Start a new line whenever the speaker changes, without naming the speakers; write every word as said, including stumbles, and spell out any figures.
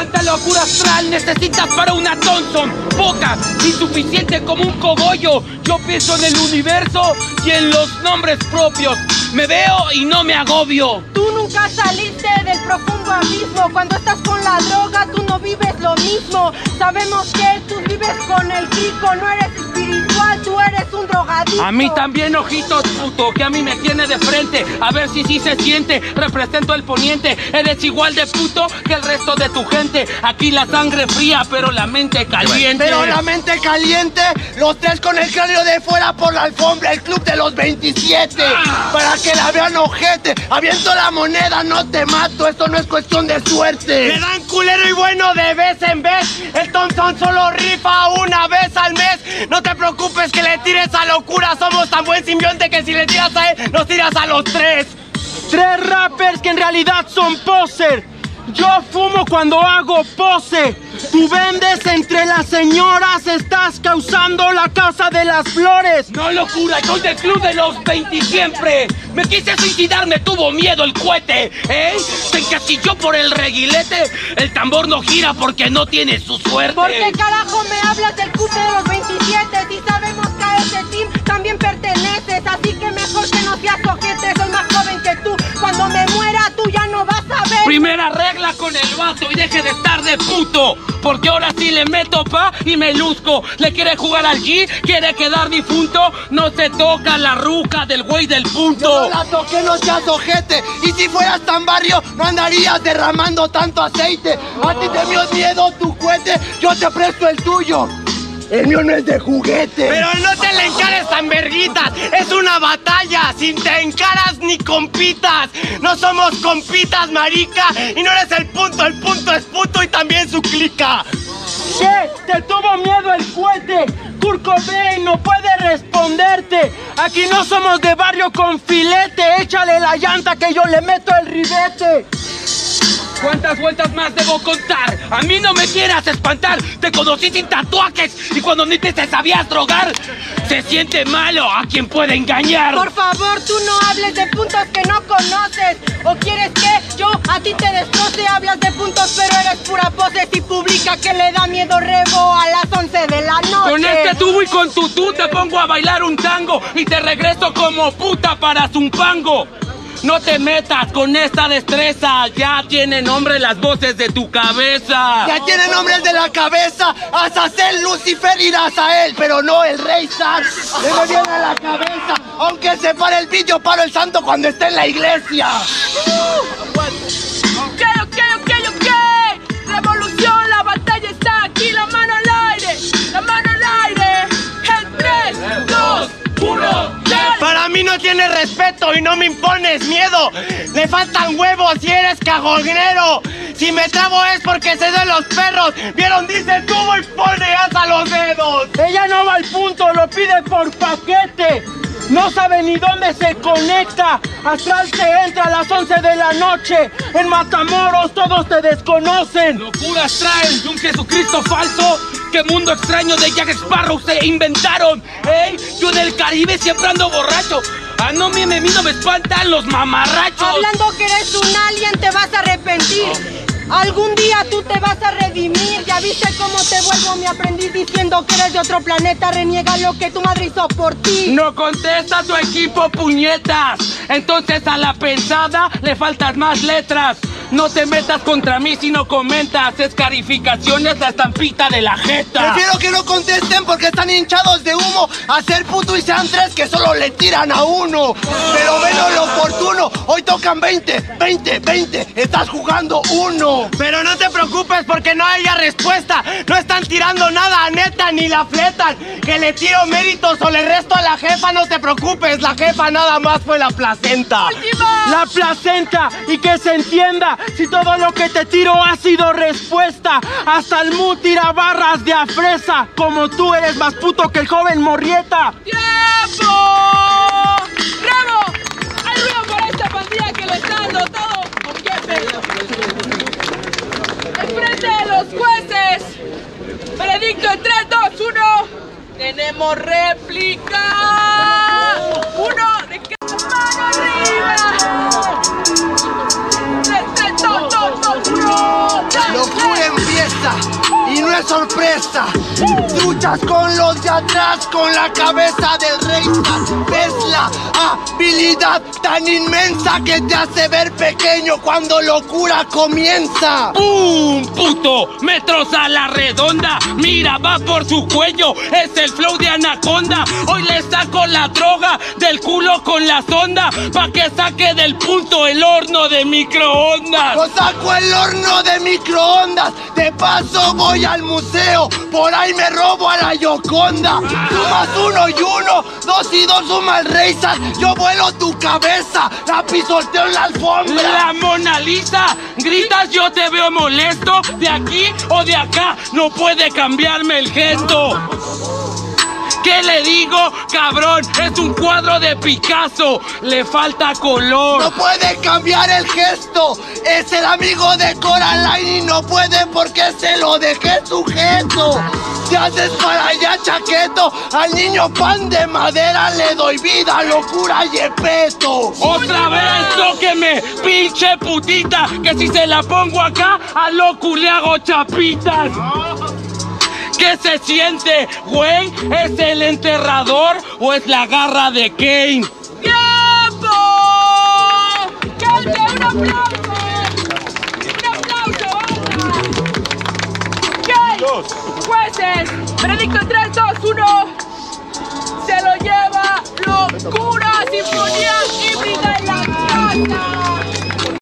¿Cuánta locura astral necesitas para una Thompson? Poca, insuficiente como un cogollo. Yo pienso en el universo y en los nombres propios. Me veo y no me agobio.
Tú nunca saliste del profundo abismo. Cuando estás con la droga, tú no vives lo mismo. Sabemos que tú vives con el pico. No eres espiritual, tú eres un drogadicto.
A mí también, ojitos, puto, que a mí me tiene de frente. A ver si sí se siente, represento el poniente. Eres igual de puto que el resto de tu gente. Aquí la sangre fría, pero la mente caliente.
Pero la mente caliente, los tres con el cráneo de fuera por la alfombra. El club de los veintisiete, ah. Para que la vean ojete. Aviento la moneda, no te mato. Esto no es cuestión de suerte.
Le dan culero y bueno de vez en vez. El Thompson solo rifa una vez al mes. No te preocupes que le tires a locura. Somos tan buen simbionte que si le tiras a él, nos tiras a los tres.
Tres rappers que en realidad son poser. Yo fumo cuando hago pose. Tú vendes entre las señoras. Estás causando la causa de las flores.
No locura, soy del club de los veinte siempre. Me quise suicidar, me tuvo miedo el cohete, ¿eh? Se encasilló por el reguilete. El tambor no gira porque no tiene su suerte.
¿Por qué carajo me hablas del club de los veintisiete? Si sabemos que a ese team también perteneces. Así que mejor que no seas ojete. Soy más joven que tú. Cuando me muera tú ya no vas a ver.
Primera regla con el vato y deje de estar de puto. Porque ahora sí le meto pa y me luzco. Le quiere jugar al G, quiere quedar difunto. No se toca la ruca del güey del punto.
Yo no la toqué, no seas ojete. Y si fueras tan barrio, no andarías derramando tanto aceite. A ti te dio miedo tu cohete, yo te presto el tuyo. El mío no es de juguete.
Pero no te le encares tan verguitas. Es una batalla, sin te encaras ni compitas. No somos compitas, marica. Y no eres el punto, el punto es puto y también su clica.
¿Qué? ¿Te tuvo miedo el cohete? Kurt Cobain no puede responderte. Aquí no somos de barrio con filete. Échale la llanta que yo le meto el ribete.
¿Cuántas vueltas más debo contar? A mí no me quieras espantar. Te conocí sin tatuajes y cuando ni te sabías drogar. Se siente malo a quien puede engañar.
Por favor, tú no hables de puntos que no conoces. ¿O quieres que yo a ti te destroce? Hablas de puntos pero eres pura pose. Si publica que le da miedo Rebo a las once de la noche.
Con este tubo y con tu tú te pongo a bailar un tango. Y te regreso como puta para Zumpango. No te metas con esta destreza. Ya tiene nombre las voces de tu cabeza.
Ya tiene nombres de la cabeza. Azazel, Lucifer y Razael. Pero no el rey Zar. Le me viene a la cabeza. Aunque se pare el vídeo, paro el santo cuando esté en la iglesia.
Ok, ok, ok, ok. Revolución, la batalla está aquí. La mano al aire. La mano al aire. En tres, dos, uno.
Para mí no tienes respeto y no me impones miedo. Le faltan huevos si eres cagonero. Si me trabo es porque se den los perros. Vieron, dice el tubo y pone hasta los dedos.
Ella no va al punto, lo pide por paquete. No sabe ni dónde se conecta. Astral te entra a las once de la noche. En Matamoros todos te desconocen.
Locuras traen de un Jesucristo falso. ¿Qué mundo extraño de Jack Sparrow se inventaron? ¿Eh? Yo en el Caribe siempre ando borracho. A no me, me, me espantan los mamarrachos.
Hablando que eres un alien te vas a arrepentir. Algún día tú te vas a redimir. Ya viste cómo te vuelvo mi aprendiz diciendo que eres de otro planeta. Reniega lo que tu madre hizo por ti.
No contesta tu equipo, puñetas. Entonces a la pensada le faltan más letras. No te metas contra mí si no comentas. Escarificación es la estampita de la jeta.
Prefiero que no contesten porque están hinchados de humo. A ser puto y sean tres que solo le tiran a uno. Pero menos lo oportuno. Hoy tocan veinte, veinte, veinte. Estás jugando uno.
Pero no te preocupes porque no haya respuesta. No están tirando nada, neta, ni la fletan. Que le tiro méritos o le resto a la jefa, no te preocupes. La jefa nada más fue la placenta.
¡Última!
La placenta, y que se entienda. Si todo lo que te tiro ha sido respuesta. Hasta el mu tira barras de a fresa. Como tú eres más puto que el joven Morrieta.
¡Tiempo! ¡Bravo! ¡Hay ruido por esta pandilla que lo está dando todo! ¿Con qué pedo? Enfrente de los jueces. Veredicto en tres, dos, uno. Tenemos réplica. Uno de cada mano arriba. tres, dos, dos, uno.
Lo juren no es sorpresa. Luchas con los de atrás, con la cabeza del rey. Ves la habilidad tan inmensa que te hace ver pequeño cuando locura comienza.
¡Pum! ¡Puto! ¡Metros a la redonda! ¡Mira, va por su cuello! ¡Es el flow de Anaconda! Hoy le saco la droga del culo con la sonda pa' que saque del punto el horno de microondas.
Lo saco el horno de microondas. De paso voy al museo. Por ahí me robo a la Yoconda. Sumas uno y uno, dos y dos suma el Reisas. Yo vuelo tu cabeza, la pisoteo en la alfombra.
La Mona Lisa, gritas yo te veo molesto. De aquí o de acá, no puede cambiarme el gesto. ¿Qué le digo, cabrón? Es un cuadro de Picasso, le falta color.
No puede cambiar el gesto. Es el amigo de Coraline y no puede porque se lo dejé sujeto. Te haces para allá, chaqueto. Al niño pan de madera le doy vida, locura y epeto.
Otra vez, tóqueme, pinche putita, que si se la pongo acá, a loco le hago chapitas. ¿Qué se siente, güey? ¿Es el enterrador o es la garra de Kane?
¡Tiempo! ¡Gente, un aplauso! ¡Un aplauso, banda! ¿Qué? Jueces, veredicto en tres, dos, uno. Se lo lleva Locura Sinfonía Híbrida en la casa.